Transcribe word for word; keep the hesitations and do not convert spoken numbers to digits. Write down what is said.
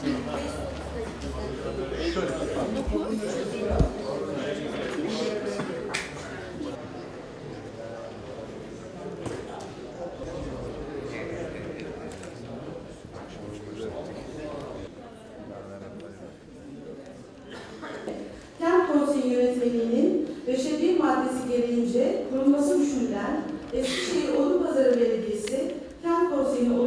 Kent Konseyi Yönetmeliği'nin beşe bir maddesi gereğince kurulması düşünülen Eskişehir Odunpazarı Belediyesi Kent Konseyi'ni